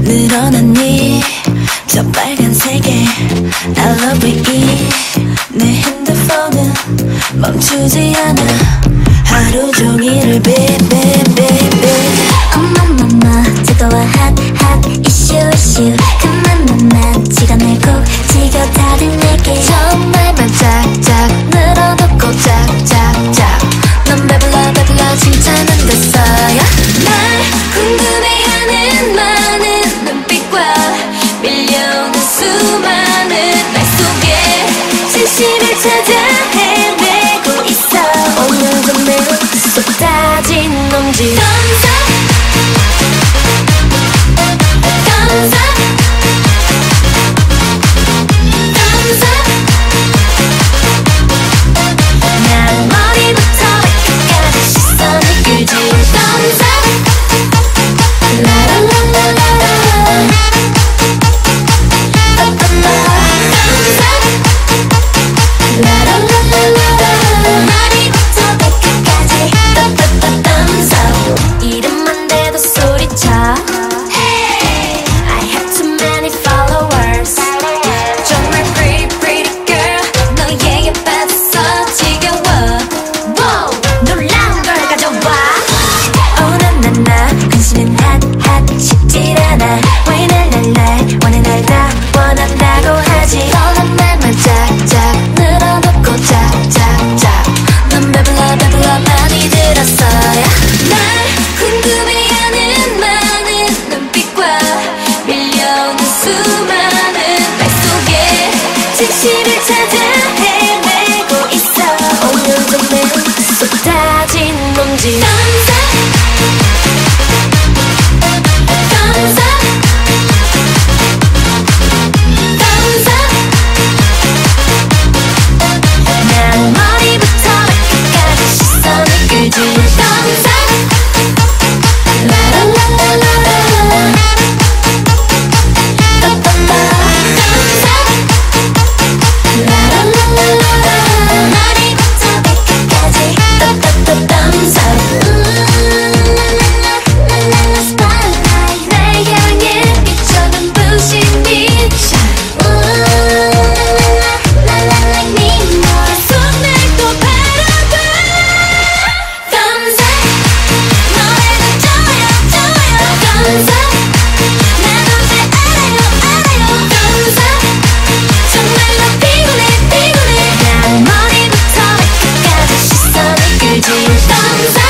늘어났니 저 빨간색에 I love it. 내 핸드폰은 멈추지 않아 하루 종일을 baby. 엄마마마 뜨거워 hot 이슈 그만 시간을 꼭 지겨다든 내게 정말만 짝짝 늘어놓고 짝짝짝 넌 배불러 칭찬은 됐어요. 날 궁금해하는 많은 눈빛과 밀려오는 수많은 말 속에 진실을 찾아 헤매고 있어. 오늘도 매우 쏟아진 놈지. 난 머리부터 발끝까지 시선을 끌지. 머리부터 발끝까지 이름만 대도 소리쳐. I have too many followers. 정말 pretty girl 너의 예뻐서 지겨워. Wow 놀라운 걸 가져와. Oh 나나나 관심은 핫 쉽질 않아. 왜 날 원해 날 다 원한다고 하지. 뻔한 말만 짝짝 늘어놓고 짝짝짝 넌 배불러 많이 들었어요. 날 궁금해하는 많은 눈빛과 밀려오는 수많은 말 속에 진실을 찾아 헤매고 있어. 오늘도 매우 쏟아진 놈지. 난 머리부터 발끝까지 시선을 끌지. 머리부터 발끝까지 Spotlight 날 향해 비춰 눈부신 빛 like me more. 계속 날 또 바라봐. Thumbs up 너에게 좋아요. Thumbs up 나도 잘 알아요. Thumbs up 정말로 피곤해. 난 머리부터 발끝까지 시선을 끌지. Thumbs up